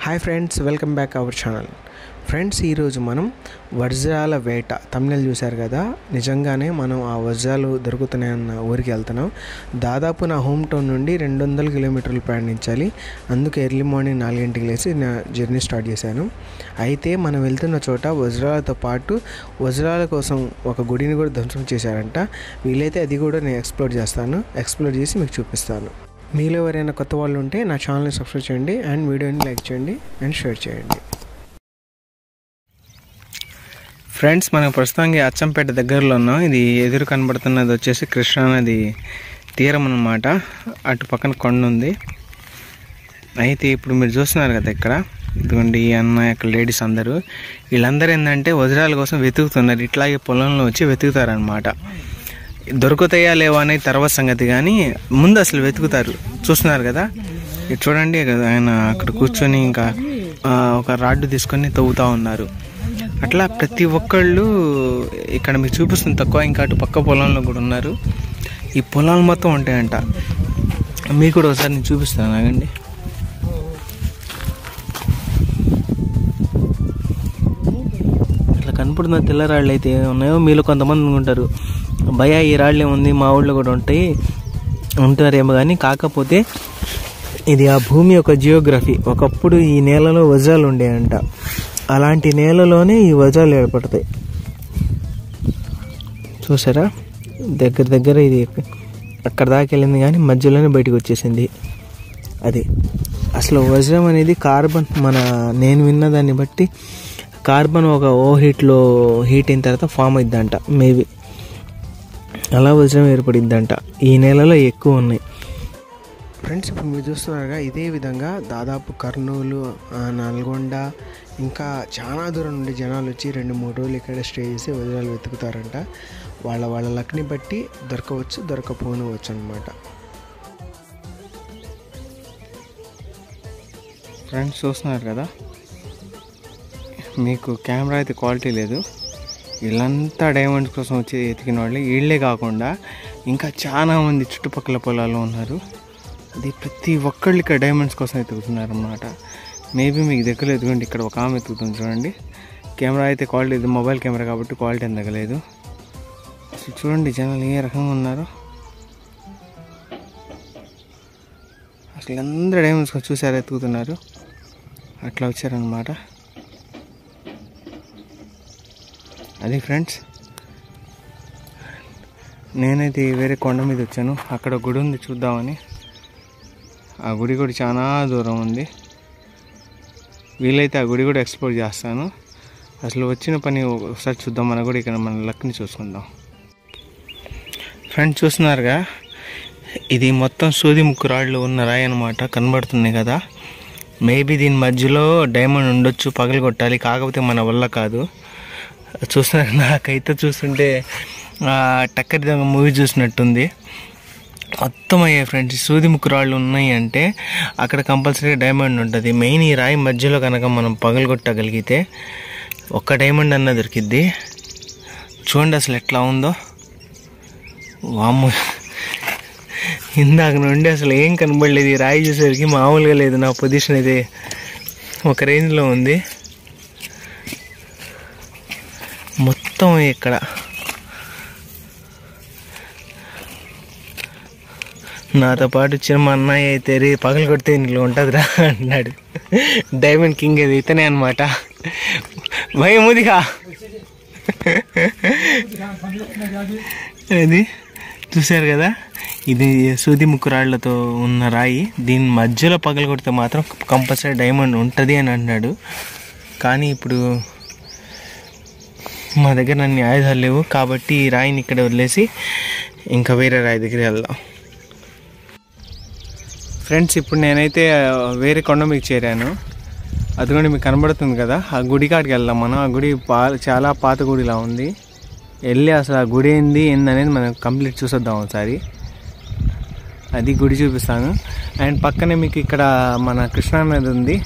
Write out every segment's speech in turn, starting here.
Hi friends, welcome back our channel. Friends, ఈరోజు మనం వజ్రాల వేట తమిళ చూశారు కదా. నిజంగానే మనం ఆ వజ్రాలు దొరుకుతున్నాయన్న ఊరికి వెళ్తున్నాం. దాదాపు నా హోమ్ టౌన్ నుండి 200 కిలోమీటర్లు ప్రయాణించాలి. అందుకే ఎర్లీ మార్నింగ్ 4 గంటలకు లేచి నా జర్నీ స్టార్ట్ చేశాను. అయితే మనం వెళ్తున్న చోట వజ్రాలతో పాటు వజ్రాల కోసం ఒక గుడిని కూడా ధ్వంసం చేశారంట. వీలైతే అది కూడా నేను ఎక్స్ప్లోర్ చేసి మీకు చూపిస్తాను. మీలో ఎవరైనా కొత్త వాళ్ళు ఉంటే నా ఛానల్ని సబ్స్క్రైబ్ చేయండి అండ్ వీడియోని లైక్ చేయండి అండ్ షేర్ చేయండి. ఫ్రెండ్స్, మనం ప్రస్తుతానికి అచ్చంపేట దగ్గరలో ఉన్నాం. ఇది ఎదురు కనబడుతున్నది వచ్చేసి కృష్ణానది తీరం అన్నమాట. అటు పక్కన కొండ ఉంది. అయితే ఇప్పుడు మీరు చూస్తున్నారు కదా, ఇక్కడ ఇదిగోండి ఈ అన్న ఇక్కడ లేడీస్ అందరూ, వీళ్ళందరూ ఏంటంటే వజ్రాల కోసం వెతుకుతున్నారు. ఇట్లాగే పొలంలో వచ్చి వెతుకుతారనమాట. దొరుకుతాయా లేవా అనేది తర్వాత సంగతి, కానీ ముందు అసలు వెతుకుతారు. చూస్తున్నారు కదా, ఇది చూడండి, ఆయన అక్కడ కూర్చొని ఇంకా ఒక రాడ్డు తీసుకొని తవ్వుతూ ఉన్నారు. అట్లా ప్రతి ఒక్కళ్ళు ఇక్కడ మీకు చూపిస్తుంది తక్కువ, ఇంకా అటు పక్క పొలంలో కూడా ఉన్నారు. ఈ పొలాలు మొత్తం ఉంటాయంట. మీకు కూడా ఒకసారి నేను చూపిస్తాను, ఆగండి. ఇట్లా కనపడుతున్న తెల్ల రాళ్ళు అయితే ఉన్నాయో మీలో కొంతమంది ఉంటారు, భయ ఈ రాళ్ళు ఏముంది మా ఊళ్ళో కూడా ఉంటారేమో, కానీ కాకపోతే ఇది ఆ భూమి యొక్క జియోగ్రఫీ. ఒకప్పుడు ఈ నేలలో వజ్రాలు ఉండేయంట. అలాంటి నేలలోనే ఈ వజ్రాలు ఏర్పడతాయి. చూసారా, దగ్గర ఇది అక్కడ దాకా వెళ్ళింది, కానీ మధ్యలోనే బయటకు వచ్చేసింది. అది అసలు వజ్రం అనేది కార్బన్, నేను విన్న దాన్ని బట్టి కార్బన్ ఒక హీట్ అయిన తర్వాత ఫామ్ అయిద్దంట. మేబీ అలా వజ్రం ఏర్పడిద్దంట. ఈ నెలలో ఎక్కువ ఉన్నాయి. ఫ్రెండ్స్, ఇప్పుడు మీరు చూస్తున్నారుగా, ఇదే విధంగా దాదాపు కర్నూలు, నల్గొండ, ఇంకా చాలా దూరం నుండి జనాలు వచ్చి 2-3 రోజులు ఇక్కడ స్టే చేసి వజ్రాలు వెతుకుతారంట. వాళ్ళ లక్ని బట్టి దొరకవచ్చు, దొరకపోనవచ్చు అనమాట. ఫ్రెండ్స్, చూస్తున్నారు కదా, మీకు కెమెరా అయితే క్వాలిటీ లేదు. వీళ్ళంతా డైమండ్స్ కోసం వచ్చి ఎతికిన వాళ్ళు. వీళ్ళే కాకుండా ఇంకా చాలా మంది చుట్టుపక్కల పొలాల్లో ఉన్నారు. అది ప్రతి ఒక్కళ్ళు ఇక్కడ డైమండ్స్ కోసం ఎతుకుతున్నారు అన్నమాట. మేబీ మీకు దగ్గర ఎదుగుండి, ఇక్కడ ఒక ఆమె ఎతుకుతుంది చూడండి. కెమెరా అయితే క్వాలిటీ లేదు, మొబైల్ కెమెరా కాబట్టి క్వాలిటీ ఏం తగ్గలేదు. అసలు చూడండి జనాలు ఏ రకంగా ఉన్నారు. అసలు అందరూ డైమండ్స్ కోసం చూసారు, ఎతుకుతున్నారు. అట్లా వచ్చారనమాట. అది ఫ్రెండ్స్, నేనైతే వేరే కొండ మీద వచ్చాను. అక్కడ గుడి ఉంది, చూద్దామని. ఆ గుడి కూడా చాలా దూరం ఉంది. వీలైతే ఆ గుడి కూడా ఎక్స్ప్లోర్ చేస్తాను. అసలు వచ్చిన పని ఒకసారి చూద్దాం. మన కూడా ఇక్కడ మన లక్ని చూసుకుందాం. ఫ్రెండ్స్, చూస్తున్నారుగా, ఇది మొత్తం సూది ముక్కు రాళ్ళు ఉన్న రాయి అనమాట. కనబడుతుంది కదా, మేబీ దీని మధ్యలో డైమండ్ ఉండొచ్చు, పగలు కొట్టాలి. కాకపోతే మన వల్ల కాదు. చూస్తున్నారు, నాకైతే చూస్తుంటే టక్కరి దొంగ మూవీ చూసినట్టుంది. మొత్తం అయ్యాయి ఫ్రెండ్స్. సూది ముక్కు రాళ్ళు ఉన్నాయి అంటే అక్కడ కంపల్సరీగా డైమండ్ ఉంటుంది. మెయిన్ ఈ రాయి మధ్యలో కనుక మనం పగలు కొట్టగలిగితే ఒక్క డైమండ్ అన్న దొరికిద్ది. చూడండి అసలు ఎట్లా ఉందో. వామ్మో, ఇందాక నుండి అసలు ఏం కనబడలేదు. ఈ రాయి చూసేసరికి మామూలుగా లేదు. నా పొజిషన్ అయితే ఒక రేంజ్లో ఉంది. మొత్తం ఇక్కడ నాతో పాటు వచ్చిన మా అన్నయ్య అయితే పగలు కొడితే ఇంట్లో ఉంటుందిరా అన్నాడు. డైమండ్ కింగ్ అది ఇతనే అనమాట. భయం ముదిగా అది చూశారు కదా, ఇది సూది ముక్కు రాళ్లతో ఉన్న రాయి. దీని మధ్యలో పగలు కొడితే మాత్రం కంపల్సరీ డైమండ్ ఉంటుంది అని అన్నాడు. కానీ ఇప్పుడు మా దగ్గర అన్ని ఆయుధాలు లేవు కాబట్టి ఈ రాయిని ఇక్కడ వదిలేసి ఇంకా వేరే రాయి దగ్గరికి వెళ్దాం. ఫ్రెండ్స్, ఇప్పుడు నేనైతే వేరే కొండ మీకు చేరాను. అదిగోండి మీకు కనబడుతుంది కదా, ఆ గుడి కాడికి వెళ్దాం మనం. ఆ గుడి చాలా పాత గుడిలా ఉంది. వెళ్ళి అసలు ఆ గుడి ఏందనేది మనం కంప్లీట్ చూసొద్దాం ఒకసారి. అది గుడి చూపిస్తాను. అండ్ పక్కనే మీకు ఇక్కడ మన కృష్ణానది ఉంది,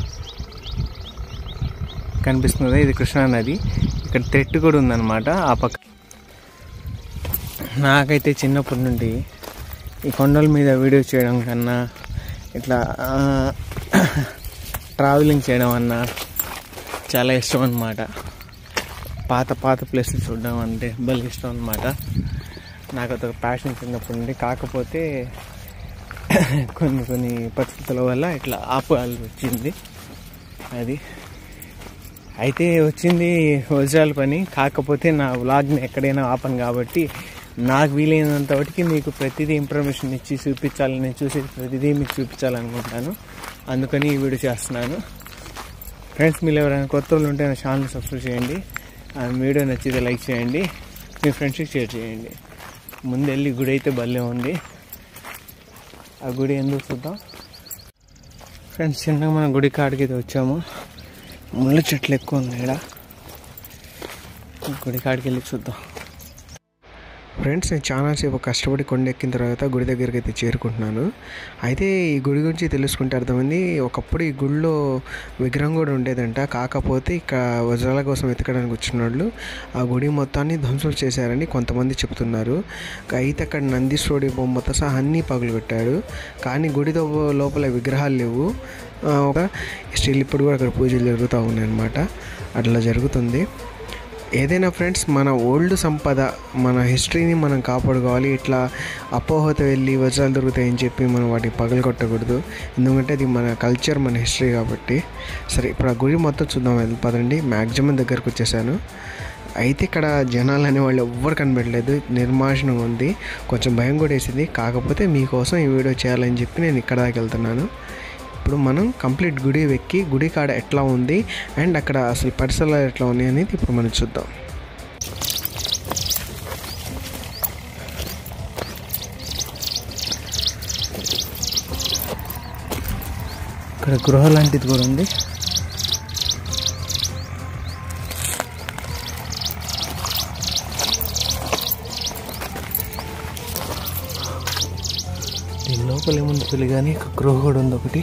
కనిపిస్తుంది. ఇది కృష్ణానది. ఇక్కడ తెట్టు కూడా ఉందన్నమాట ఆ పక్క. నాకైతే చిన్నప్పటి నుండి ఈ కొండల మీద వీడియో చేయడం కన్నా ఇట్లా ట్రావెలింగ్ చేయడం అన్నా చాలా ఇష్టం అన్నమాట. పాత ప్లేస్లు చూడడం అంటే భలే ఇష్టం అన్నమాట. నాకు అదొక ప్యాషన్ చిన్నప్పటి నుండి. కాకపోతే కొన్ని పరిస్థితుల వల్ల ఇట్లా ఆపాల్సి వచ్చింది. అది అయితే వచ్చింది వజ్రాల పని. కాకపోతే నా వ్లాగ్ని ఎక్కడైనా ఆపను కాబట్టి నాకు వీలైనంత వాటికి మీకు ప్రతిదీ ఇన్ఫర్మేషన్ ఇచ్చి చూపించాలని, నేను చూసి ప్రతిదీ మీకు చూపించాలనుకుంటాను. అందుకని ఈ వీడియో చేస్తున్నాను. ఫ్రెండ్స్, మీరు ఎవరైనా కొత్త వాళ్ళు ఉంటే నా ఛానల్ సబ్స్క్రైబ్ చేయండి. ఆ వీడియో నచ్చితే లైక్ చేయండి, మీ ఫ్రెండ్స్కి షేర్ చేయండి. ముందు వెళ్ళి గుడి అయితే భలే ఉంది. ఆ గుడి ఎందుకు చూద్దాం ఫ్రెండ్స్. చిన్నగా మనం గుడి కాడికి అయితే వచ్చాము. ముళ్ళ చెట్లు ఎక్కువ ఉంది ఇక్కడ. గుడి కాడికి వెళ్ళి చూద్దాం. ఫ్రెండ్స్, నేను చాలాసేపు కష్టపడి కొండ ఎక్కిన తర్వాత గుడి దగ్గరికి అయితే చేరుకుంటున్నాను. అయితే ఈ గుడి గురించి తెలుసుకుంటే అర్థమైంది, ఒకప్పుడు ఈ గుడిలో విగ్రహం కూడా ఉండేదంట. కాకపోతే ఇక్కడ వజ్రాల కోసం వెతకడానికి వచ్చిన వాళ్ళు ఆ గుడి మొత్తాన్ని ధ్వంసం చేశారని కొంతమంది చెప్తున్నారు. అయితే అక్కడ నందీశ్వరుడి బొమ్మతో సహా అన్నీ పగులుపెట్టాడు. కానీ గుడి లోపల విగ్రహాలు లేవు. స్టిల్ ఇప్పుడు కూడా అక్కడ పూజలు జరుగుతూ ఉన్నాయి అన్నమాట. అట్లా జరుగుతుంది. ఏదైనా ఫ్రెండ్స్, మన ఓల్డ్ సంపద, మన హిస్టరీని మనం కాపాడుకోవాలి. ఇట్లా అపోహత వెళ్ళి వజ్రాలు దొరుకుతాయని చెప్పి మనం వాటిని పగలగొట్టకూడదు. ఎందుకంటే అది మన కల్చర్, మన హిస్టరీ కాబట్టి. సరే, ఇప్పుడు ఆ గుడి మొత్తం చూద్దాం. పదండి. మ్యాక్సిమం దగ్గరకు వచ్చేసాను. అయితే ఇక్కడ జనాలు అనేవాళ్ళు ఎవ్వరు కనబడలేదు. నిర్మాషణం ఉంది. కొంచెం భయం కూడా వేసింది. కాకపోతే మీకోసం ఈ వీడియో చేయాలని చెప్పి నేను ఇక్కడ దాకా వెళ్తున్నాను. ఇప్పుడు మనం కంప్లీట్ గుడి ఎక్కి గుడి కాడ ఎట్లా ఉంది అండ్ అక్కడ అసలు పరిసరాలు ఎట్లా ఉన్నాయి అనేది ఇప్పుడు మనం చూద్దాం. ఇక్కడ గృహ లాంటిది కూడా ఉంది. దీని లోపల ఏముంది తెలియదు కానీ గృహ కూడా ఉంది ఒకటి.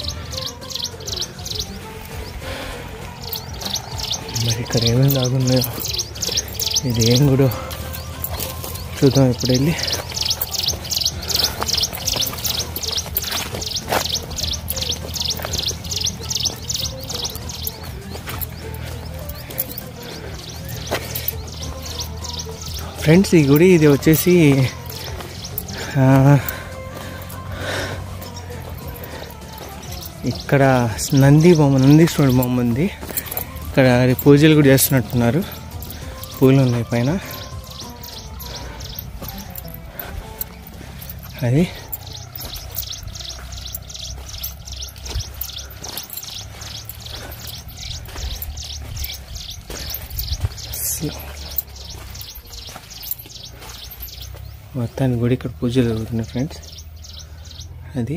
మరి ఇక్కడ ఏమేమి లాగున్నాయో, ఇది ఏం గుడో చూద్దాం ఇప్పుడు వెళ్ళి. ఫ్రెండ్స్, ఈ గుడి ఇది వచ్చేసి ఇక్కడ నందీశ్వరుడి బొమ్మ ఉంది. ఇక్కడ పూజలు కూడా చేస్తున్నట్టున్నారు. పూలు ఉన్నాయి పైన. అది మొత్తాన్ని గుడి ఇక్కడ పూజలు జరుగుతున్నాయి ఫ్రెండ్స్. అది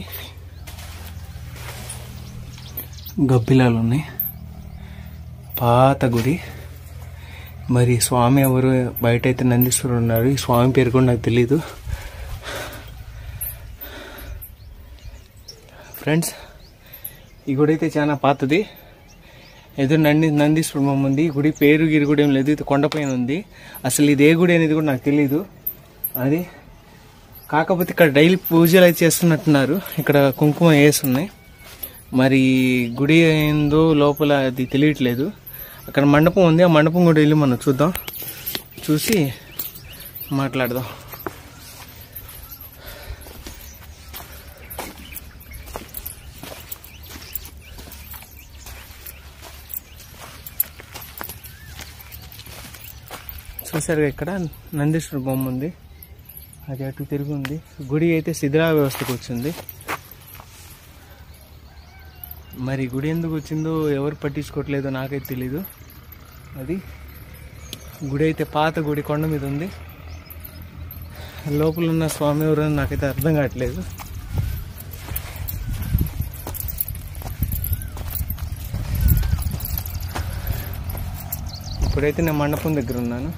గబ్బిలాలు ఉన్నాయి. పాత గుడి. మరి స్వామి ఎవరు? బయట అయితే నందీశ్వరుడు ఉన్నారు. ఈ స్వామి పేరు కూడా నాకు తెలీదు. ఫ్రెండ్స్, ఈ గుడి అయితే చాలా పాతది. ఎదురు నందీశ్వరుడు బొమ్మ ఉంది. ఈ గుడి పేరు గిరి కూడా ఏం లేదు. ఇది కొండపైన ఉంది. అసలు ఇది ఏ గుడి అనేది కూడా నాకు తెలీదు. అది కాకపోతే ఇక్కడ డైలీ పూజలు అయితే చేస్తున్నట్టున్నారు. ఇక్కడ కుంకుమ వేస్తున్నాయి. మరి గుడి ఏందో లోపల అది తెలియట్లేదు. అక్కడ మండపం ఉంది. ఆ మండపం కూడా వెళ్ళి మనం చూద్దాం. చూసి మాట్లాడదాం. చూసారుగా, ఇక్కడ నందీశ్వరుడు బొమ్మ ఉంది. అది అటు తిరిగి ఉంది. గుడి అయితే శిథిలా వ్యవస్థకు వచ్చింది. మరి గుడి ఎందుకు వచ్చిందో ఎవరు పట్టించుకోవట్లేదో నాకైతే తెలీదు. అది గుడి అయితే పాత గుడి, కొండ మీద ఉంది. లోపల ఉన్న స్వామి ఎవరు నాకైతే అర్థం కావట్లేదు. ఇప్పుడైతే నేను మండపం దగ్గర ఉన్నాను.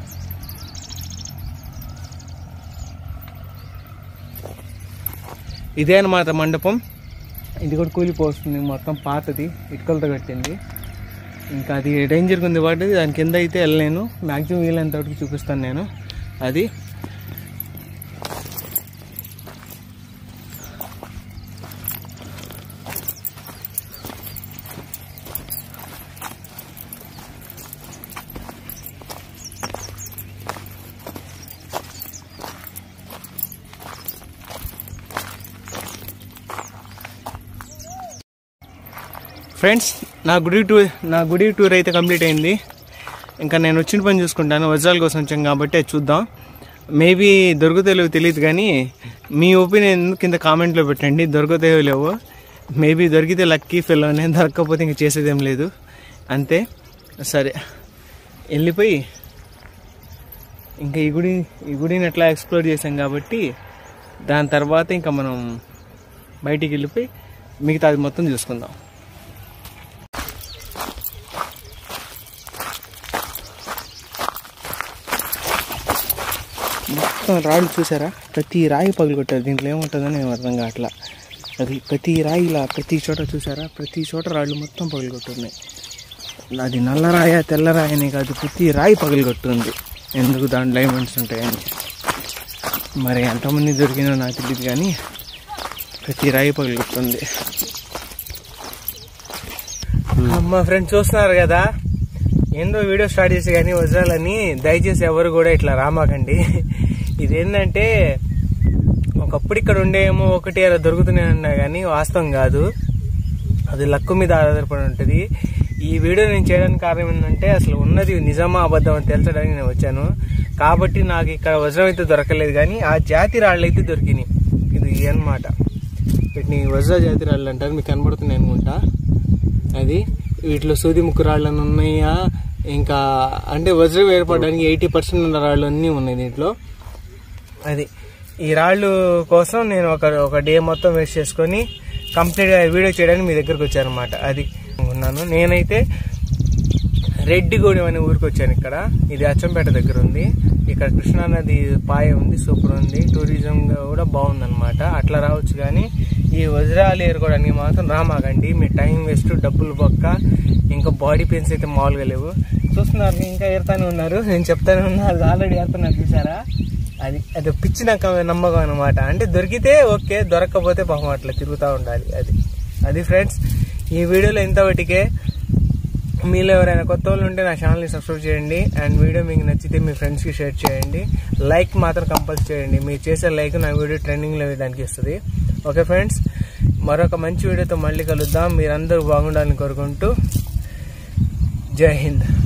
ఇదే అన్నమాట మండపం. ఇది కూడా కూలిపోతుంది. మొత్తం పాతది, ఇటుకలతో కట్టింది. ఇంకా అది డేంజర్గా ఉంది వాటి. దాని కింద అయితే వెళ్ళలేను. మ్యాక్సిమం వీలైనంత వరకు చూపిస్తాను నేను. అది ఫ్రెండ్స్, నా గుడి టూర్ అయితే కంప్లీట్ అయింది. ఇంకా నేను వచ్చిన పని చూసుకుంటాను. వజ్రాల కోసం వచ్చాం కాబట్టి అది చూద్దాం. మేబీ దొరుకుతాయో తెలియదు, కానీ మీ ఒపీనియన్ కింద కామెంట్లో పెట్టండి. దొరుకుతాయో లేవో. మేబీ దొరికితే లక్కీ ఫెలోనే, దొరకకపోతే ఇంక చేసేదేం లేదు, అంతే. సరే, వెళ్ళిపోయి ఇంకా ఈ గుడిని ఎట్లా ఎక్స్ప్లోర్ చేసాం కాబట్టి దాని తర్వాత ఇంకా మనం బయటికి వెళ్ళిపోయి మిగతా అది మొత్తం చూసుకుందాం. మొత్తం రాళ్ళు చూసారా? ప్రతి రాయి పగిలికొట్టారు. దీంట్లో ఏముంటుందని నేను అర్థం కావట్లా. అది ప్రతి రాయి ఇలా ప్రతి చోట చూసారా? ప్రతి చోట రాళ్ళు మొత్తం పగిలికొట్టున్నాయి. అది నల్ల రాయ తెల్ల రాయనే కాదు, ప్రతి రాయి పగిలికొట్టుంది. ఎందుకు? దాంట్లో డైమండ్స్ ఉంటాయని. మరి ఎంతమంది దొరికినా నాకు తెలియదు, కానీ ప్రతి రాయి పగిలికొట్టుంది. మా ఫ్రెండ్స్ చూస్తున్నారు కదా, ఏందో వీడియో స్టార్ట్ చేసి కానీ వజ్రాలని దయచేసి ఎవరు కూడా ఇట్లా రామాకండి. ఇదేంటంటే ఒకప్పుడు ఇక్కడ ఉండేమో ఒకటి అలా దొరుకుతున్నాయన్నా కానీ వాస్తవం కాదు. అది లక్కు మీద ఆధారపడి ఉంటుంది. ఈ వీడియో నేను చేయడానికి కారణం ఏంటంటే అసలు ఉన్నది నిజమా అబద్ధం అని తెలుసడానికి నేను వచ్చాను. కాబట్టి నాకు ఇక్కడ వజ్రం అయితే దొరకలేదు, కానీ ఆ జాతి రాళ్ళు అయితే దొరికినాయి. ఇది అన్నమాట. వీటిని వజ్ర జాతి రాళ్ళు అంటారు. మీకు కనబడుతున్నాయి అనుకుంటా. అది వీటిలో సూది ముక్కు రాళ్ళని ఉన్నాయా, ఇంకా అంటే వజ్రం ఏర్పడడానికి 80% ఉన్న రాళ్ళు అన్నీ ఉన్నాయి దీంట్లో. అది ఈ రాళ్ళు కోసం నేను ఒక డే మొత్తం వేస్ట్ చేసుకొని కంప్లీట్గా వీడియో చేయడానికి మీ దగ్గరకు వచ్చాను అనమాట. అది ఉన్నాను. నేనైతే రెడ్డిగూడెం అనే ఊరికి వచ్చాను. ఇక్కడ ఇది అచ్చంపేట దగ్గర ఉంది. ఇక్కడ కృష్ణానది పాయ ఉంది, సూపర్ ఉంది. టూరిజం కూడా బాగుందన్నమాట. అట్లా రావచ్చు, కానీ ఈ వజ్రాలు ఏరుకోవడానికి మాత్రం రామాకండి. మీ టైం వేస్ట్, డబ్బులు పక్క, ఇంకా బాడీ పెయిన్స్ అయితే మామూలుగా లేవు. చూస్తున్నారు, ఇంకా ఏరుతానే ఉన్నారు. నేను చెప్తానే ఉన్నా, అది ఆల్రెడీ ఏరుతున్నారు చూసారా? అది పిచ్చి నాకు నమ్మకం అనమాట. అంటే దొరికితే ఓకే, దొరకకపోతే పాపం అట్లా తిరుగుతూ ఉండాలి. అది ఫ్రెండ్స్, ఈ వీడియోలో ఇంతవరకే. మీలో ఎవరైనా కొత్త వాళ్ళు ఉంటే నా ఛానల్ని సబ్స్క్రైబ్ చేయండి. అండ్ వీడియో మీకు నచ్చితే మీ ఫ్రెండ్స్కి షేర్ చేయండి. లైక్ మాత్రం కంపల్సరీ చేయండి. మీరు చేసే లైక్ నా వీడియో ట్రెండింగ్లో వేయడానికి ఇస్తుంది. ఓకే ఫ్రెండ్స్, మరొక మంచి వీడియోతో మళ్ళీ కలుద్దాం. మీరందరూ బాగుండాలని కోరుకుంటూ జై హింద్.